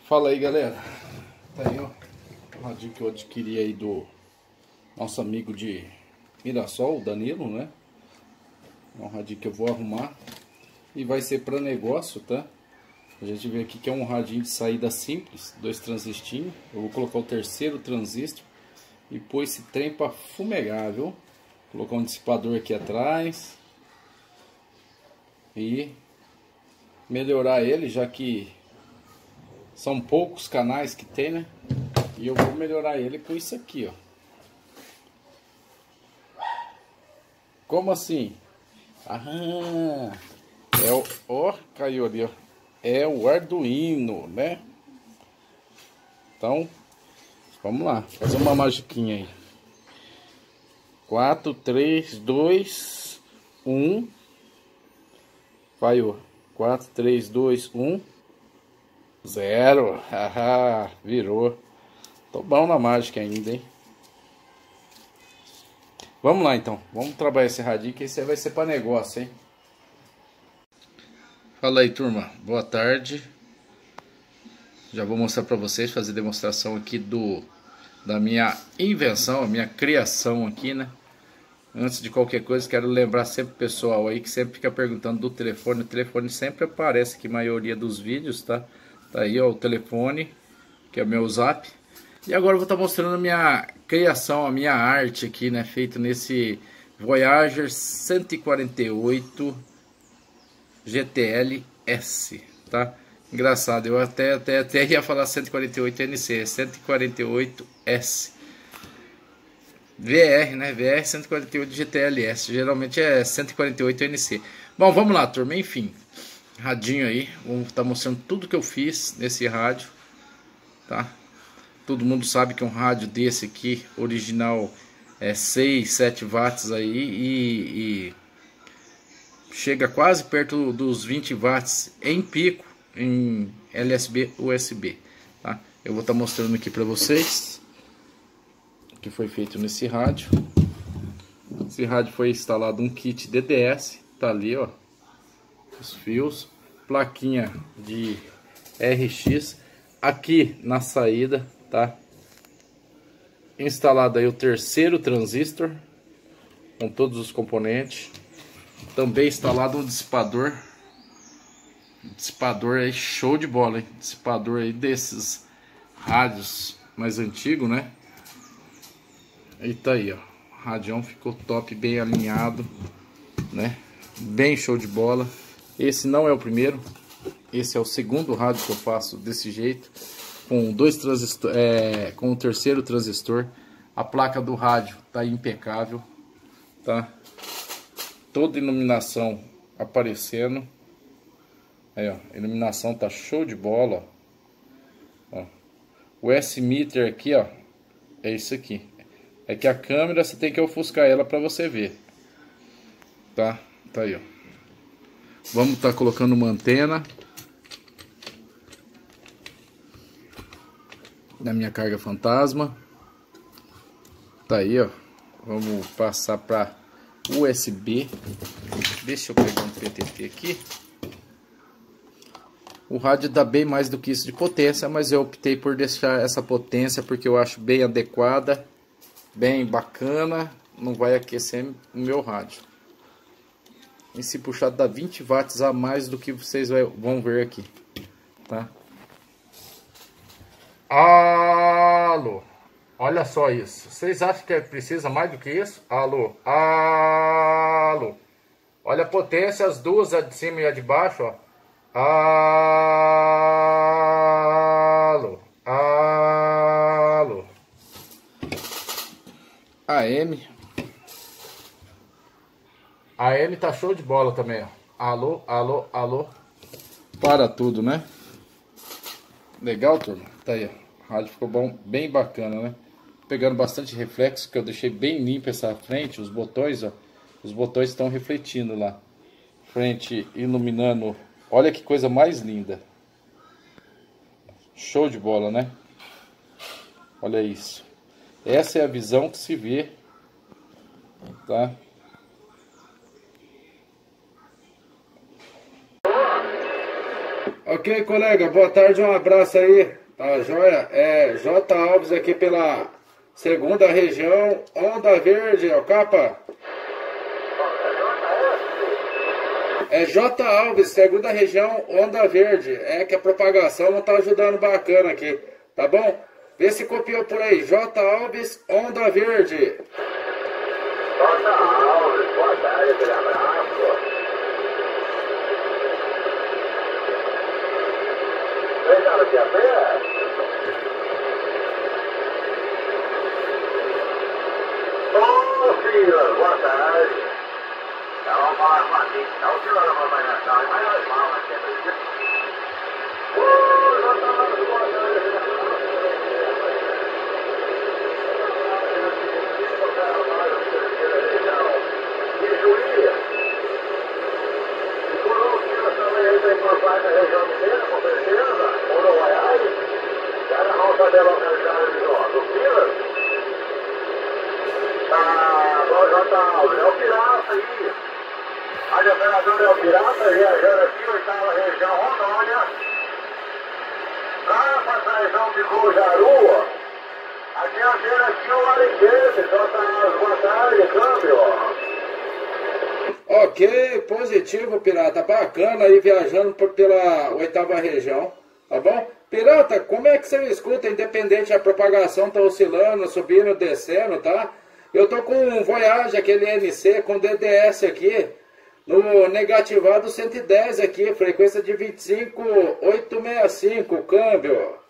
Fala aí, galera. Tá aí, ó, o radinho que eu adquiri aí do nosso amigo de Mirassol, o Danilo, né? É um radinho que eu vou arrumar e vai ser para negócio, tá? A gente vê aqui que é um radinho de saída simples, 2 transistinhos. Eu vou colocar o terceiro transistor e pôr esse trem para fumegar, viu? Colocar um dissipador aqui atrás e melhorar ele, já que são poucos canais que tem, né? E eu vou melhorar ele com isso aqui, ó. Como assim? Ah, é o... Ó, caiu ali, ó. É o Arduino, né? Então, vamos lá. Fazer uma magiquinha aí. 4, 3, 2, 1. Vai, ó. 4, 3, 2, 1. 0. Haha, virou. Tô bom na mágica ainda, hein? Vamos lá, então. Vamos trabalhar esse radinho, que esse aí vai ser para negócio, hein? Fala aí, turma. Boa tarde. Já vou mostrar para vocês, fazer demonstração aqui da minha invenção, a minha criação aqui, né? Antes de qualquer coisa, quero lembrar sempre o pessoal aí que sempre fica perguntando do telefone. O telefone sempre aparece aqui, a maioria dos vídeos, tá? Tá aí, ó, o telefone, que é o meu zap. E agora eu vou estar mostrando a minha criação, a minha arte aqui, né? Feito nesse Voyager 148 GTL S, tá? Engraçado, eu até ia falar 148 NC, é 148 S. VR, né? VR 148 GTLS, geralmente é 148 NC. Bom, vamos lá, turma, enfim. Radinho aí, vou estar mostrando tudo que eu fiz nesse rádio, tá? Todo mundo sabe que um rádio desse aqui, original, é 6, 7 watts aí e chega quase perto dos 20 watts em pico, em LSB USB, tá? Eu vou estar mostrando aqui para vocês o que foi feito nesse rádio. Esse rádio foi instalado um kit DDS, tá ali, ó, os fios, plaquinha de RX aqui na saída, tá? Instalado aí o terceiro transistor com todos os componentes. Também instalado um dissipador. Dissipador aí show de bola, hein? Dissipador aí desses rádios mais antigos, né? E tá aí, ó. O radião ficou top, bem alinhado, né? Bem show de bola. Esse não é o primeiro. Esse é o segundo rádio que eu faço desse jeito, com dois transistores, com o terceiro transistor. A placa do rádio tá impecável, tá? Toda iluminação aparecendo. Aí, ó, a iluminação tá show de bola, ó. O S-meter aqui, ó, é isso aqui. É que a câmera você tem que ofuscar ela para você ver, tá? Tá aí, ó. Vamos estar colocando uma antena na minha carga fantasma. Tá aí, ó. Vamos passar para USB. Deixa eu pegar um PTT aqui. O rádio dá bem mais do que isso de potência, mas eu optei por deixar essa potência porque eu acho bem adequada, bem bacana. Não vai aquecer o meu rádio. E se puxar dá 20 watts a mais do que vocês vão ver aqui, tá? Alô, olha só isso. Vocês acham que precisa mais do que isso? Alô, alô. Olha a potência, as duas, a de cima e a de baixo, ó. Alô, alô. AM. AM tá show de bola também, ó. Alô, alô, alô. Para tudo, né? Legal, turma? Tá aí, ó. O rádio ficou bom, bem bacana, né? Pegando bastante reflexo, que eu deixei bem limpa essa frente. Os botões, ó. Os botões estão refletindo lá. Frente iluminando. Olha que coisa mais linda. Show de bola, né? Olha isso. Essa é a visão que se vê, tá? Ok, colega, boa tarde, um abraço aí, tá joia? É J. Alves aqui pela segunda região, Onda Verde, ó, capa. É J. Alves, segunda região, Onda Verde. É que a propagação não tá ajudando bacana aqui, tá bom? Vê se copiou por aí, J. Alves, Onda Verde. J. Alves, boa tarde, aquele abraço. Legal, aqui a pé? Ô, filho, boa tarde. Vamos falar com a gente. Não, o senhor não vai mais tarde, mas nós vamos aqui, acredita? Ô, J. Alves, boa tarde. E Julia? E por último também aí vem por parte da região inteira, com certeza, Uruguaiás, já na roça de localidade de do Pilas. Ah, bom, J. Alves, é o Pirata aí. A operadora é o Pirata, viajando aqui, oitava região, Rondônia. Lá para Traizão de Cojarua. Aqui a gente aqui o Ariquete, J. Alves, boa tarde, câmbio. Ok, positivo, Pirata, bacana aí viajando pela oitava região, tá bom? Pirata, como é que você escuta, independente da propagação tá oscilando, subindo, descendo, tá? Eu tô com um Voyage, aquele NC, com DDS aqui, no negativado 110 aqui, frequência de 25,865, câmbio.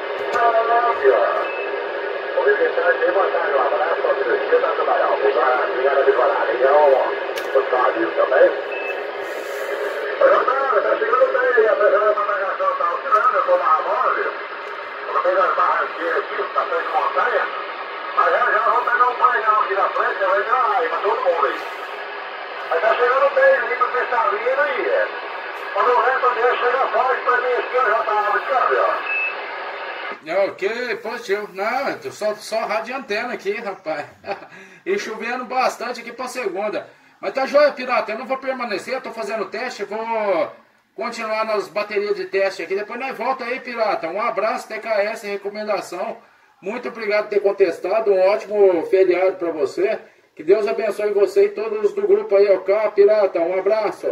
O representante, boa tarde, um abraço para o Cirurgia da Tubarão, Brigada de Coração, o Sábio também. Tá chegando bem aí, apesar da propagação tá oscilando, eu tô na Ramose, eu tô das barranqueiras aqui, bastante montanha, mas já vou pegar um painel aqui na frente, vai dar aí pra todo mundo aí. Mas tá chegando bem, limpo cristalino e quando o resto dele chega forte pra mim aqui, eu já tava de câmbio. Ok, positivo. Não, só rádio e antena aqui, rapaz. E chovendo bastante aqui pra segunda. Mas tá joia, Pirata, eu não vou permanecer, eu tô fazendo teste, vou continuar nas baterias de teste aqui. Depois nós volta aí, Pirata. Um abraço, TKS, recomendação. Muito obrigado por ter contestado, um ótimo feriado pra você. Que Deus abençoe você e todos do grupo aí, ok, Pirata, um abraço.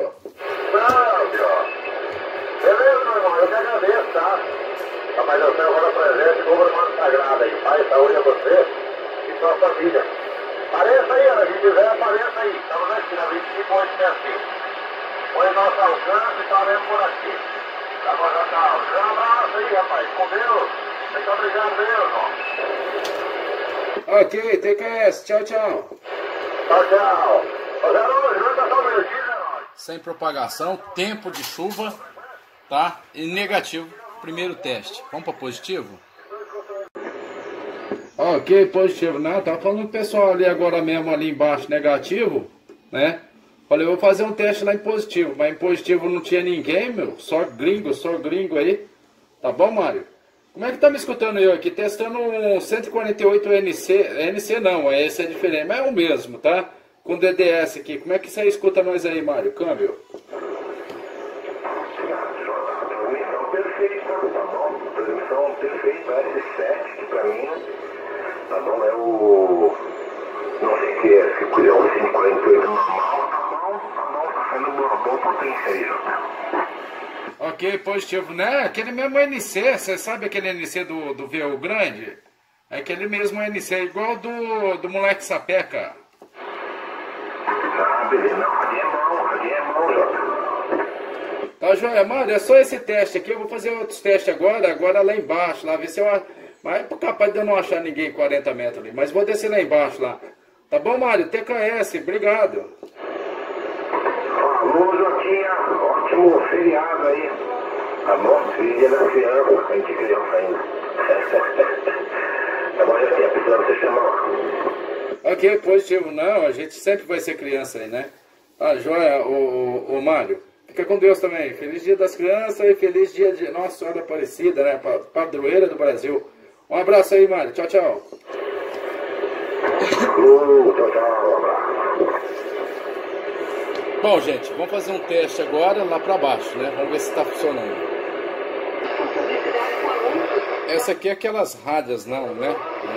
Beleza, meu irmão, eu que agradeço, tá? Rapaz, eu tenho agora presente, como irmão sagrado aí, pai, saúde a você e sua família. Apareça aí, Ana, se quiser, apareça aí. Estamos aqui na 25,865. Foi nosso alcance, estaremos por aqui. Tá bom, já tá. Um abraço aí, rapaz, com Deus. Muito obrigado mesmo. Ok, TKS, tchau, tchau. Tchau, tchau. Ô, Zé Luz, tá só um minutinho, Zé Luz. Sem propagação, tempo de chuva, tá? E negativo, primeiro teste. Vamos para positivo? Ok, positivo, né? Tava falando com o pessoal ali agora mesmo, ali embaixo, negativo, né? Falei, eu vou fazer um teste lá em positivo, mas em positivo não tinha ninguém, meu, só gringo aí. Tá bom, Mário? Como é que tá me escutando eu aqui? Testando um 148 NC não, esse é diferente, mas é o mesmo, tá? Com DDS aqui. Como é que você escuta nós aí, Mário? Câmbio. Transmissão perfeita, tá bom? Transmissão perfeita, S7, que pra mim, tá bom? É o... não sei o que é, se quiser um 148 normal, tá saindo uma boa potência aí, Jota. Ok, positivo, né? Aquele mesmo NC, você sabe aquele NC do VU grande? É aquele mesmo NC, igual do moleque Sapeca. Ah, beleza, não, ali é bom, Jota. Tá joia, mano, é só esse teste aqui, eu vou fazer outros testes agora lá embaixo, lá, ver se eu... Mas é capaz de eu não achar ninguém em 40 metros ali, mas vou descer lá embaixo, lá. Tá bom, Mário? TKS, obrigado. Alô, Jotinha, ótimo feriado aí. Tá bom? Feliz dia das crianças, a gente criança ainda. Tá bom, Jotinha, precisamos você chamar. Ok, positivo, não, a gente sempre vai ser criança aí, né? Tá joia, o Mário. Fica com Deus também. Feliz dia das crianças e feliz dia de Nossa Senhora Aparecida, né? Padroeira do Brasil. Um abraço aí, Mário. Tchau, tchau. Tchau, tchau. Um abraço. Bom, gente, vamos fazer um teste agora lá para baixo, né? Vamos ver se está funcionando. Essa aqui é aquelas rádios, não, né?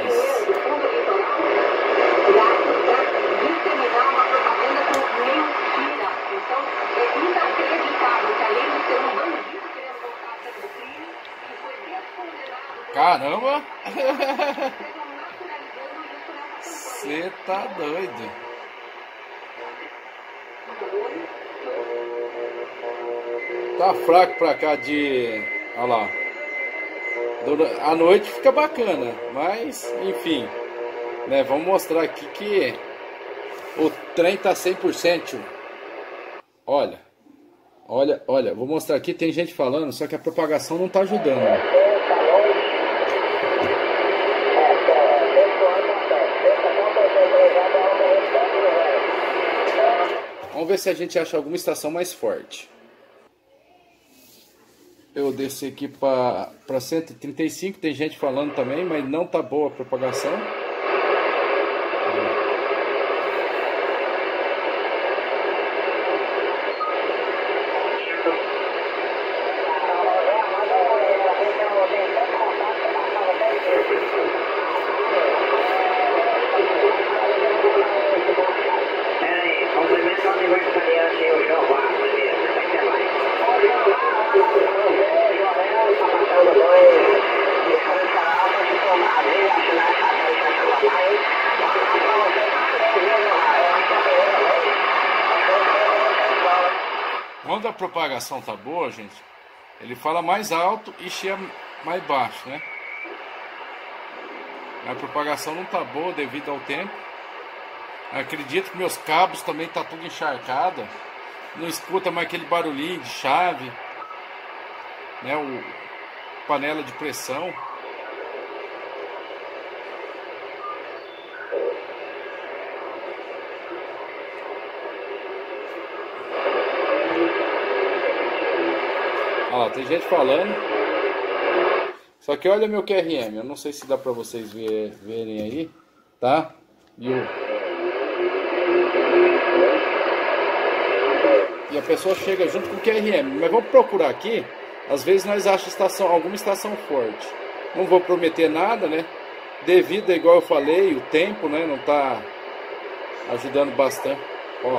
Caramba! Você tá doido. Tá fraco pra cá de... Olha lá. À noite fica bacana, mas enfim, né? Vamos mostrar aqui que o trem tá 100%. Olha, vou mostrar aqui, tem gente falando, só que a propagação não tá ajudando. Vamos ver se a gente acha alguma estação mais forte. Eu desci aqui para 135, tem gente falando também, mas não tá boa a propagação. Quando a propagação tá boa, gente, ele fala mais alto e cheia mais baixo, né? A propagação não tá boa devido ao tempo. Acredito que meus cabos também tá tudo encharcado. Não escuta mais aquele barulhinho de chave, né? Panela de pressão. Olha lá, tem gente falando. Só que olha meu QRM, eu não sei se dá pra vocês verem aí, tá? E a pessoa chega junto com o QRM, mas vamos procurar aqui. Às vezes nós achamos alguma estação forte. Não vou prometer nada, né? Devido, igual eu falei, o tempo, né? Não tá ajudando bastante. Ó.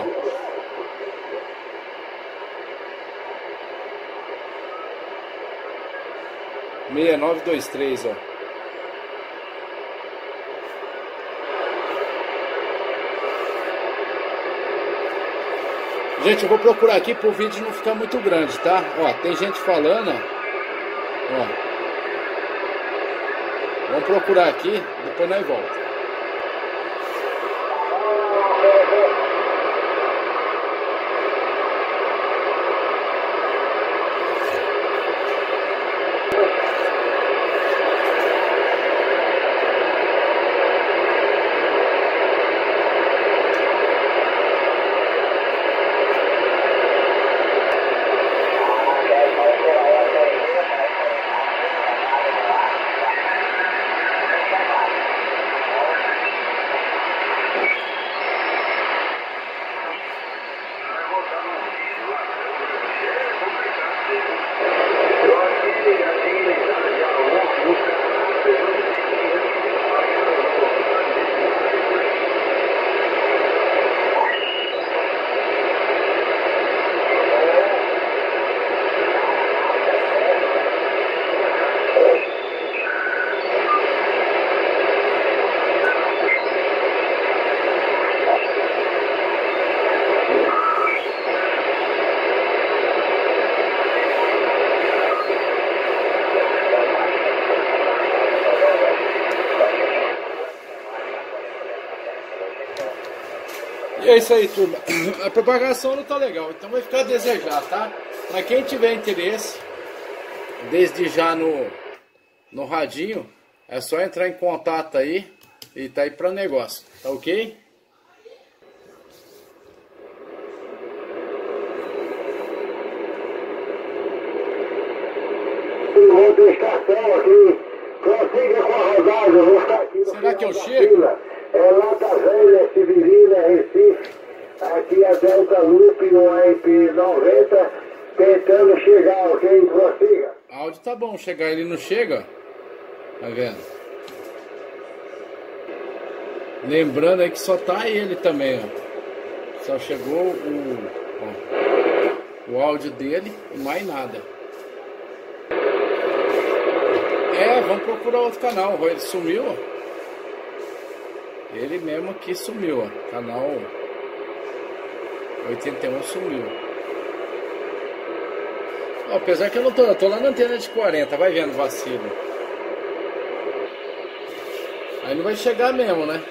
Meia 923, ó. Gente, eu vou procurar aqui pro vídeo não ficar muito grande, tá? Ó, tem gente falando, ó. Vamos procurar aqui, depois nós voltamos. E é isso aí, turma. A propagação não tá legal, então vai ficar a desejar, tá? Pra quem tiver interesse, desde já no radinho, é só entrar em contato aí e tá aí pra negócio, tá ok? Vou ter estação aqui, prossiga com a rodada, vou ficar aqui. Será que eu chego? É Lata Velha, Severina, Recife, aqui a Delta Loop no IP90, tentando chegar, ok? Prossiga. Áudio tá bom, chegar ele não chega. Tá vendo? Lembrando aí que só tá ele também, ó. Só chegou o áudio dele e mais nada. Vamos procurar outro canal. Ele sumiu, ó. Ele mesmo aqui sumiu, ó. Canal 81 sumiu. Ó, apesar que eu não tô, eu tô lá na antena de 40, vai vendo vacilo. Aí não vai chegar mesmo, né?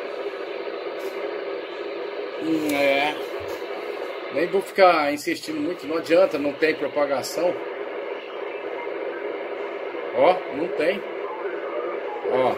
Nem vou ficar insistindo muito, não adianta, não tem propagação. Ó, não tem. Ó.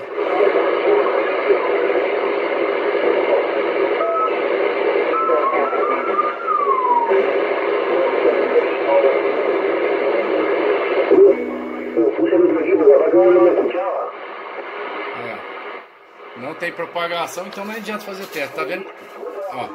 Não tem propagação, então não adianta fazer teste, tá vendo? Ó.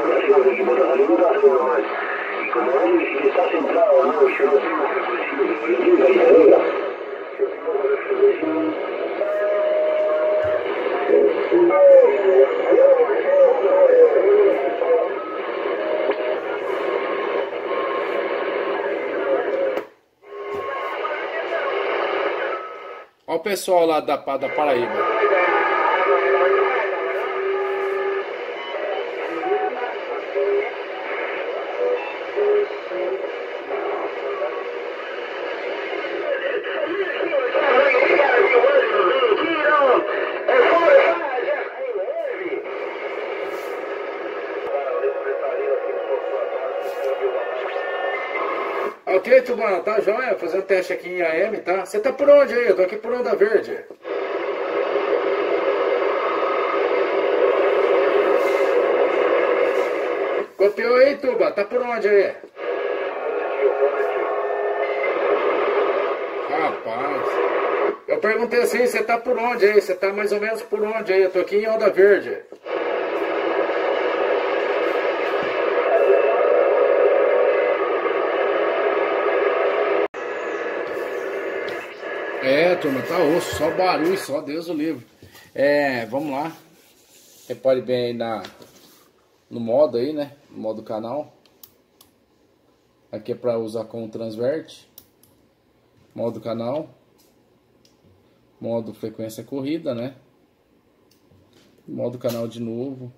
Ó o pessoal lá da Paraíba. Ok, Tubana, tá joia? Fazendo teste aqui em AM, tá? Você tá por onde aí? Eu tô aqui por Onda Verde. Copiou aí, Tuba? Tá por onde aí? Rapaz. Eu perguntei assim, você tá por onde aí? Você tá mais ou menos por onde aí? Eu tô aqui em Onda Verde. Turma, tá osso, só barulho, só Deus o livre. Vamos lá. Você pode ver aí no modo aí, né? No modo canal. Aqui é para usar com o transverte. Modo canal. Modo frequência corrida, né? Modo canal de novo.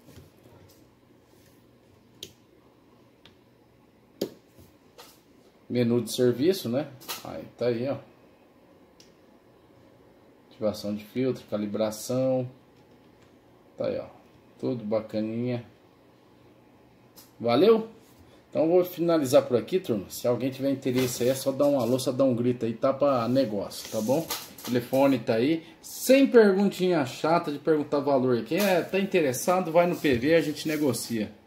Menu de serviço, né? Aí, tá aí, ó. Ativação de filtro, calibração. Tá aí, ó. Tudo bacaninha. Valeu? Então vou finalizar por aqui, turma. Se alguém tiver interesse aí, é só dar um alô, só dar um grito aí, tá pra negócio, tá bom? O telefone tá aí. Sem perguntinha chata de perguntar valor. Quem tá interessado, vai no PV, a gente negocia.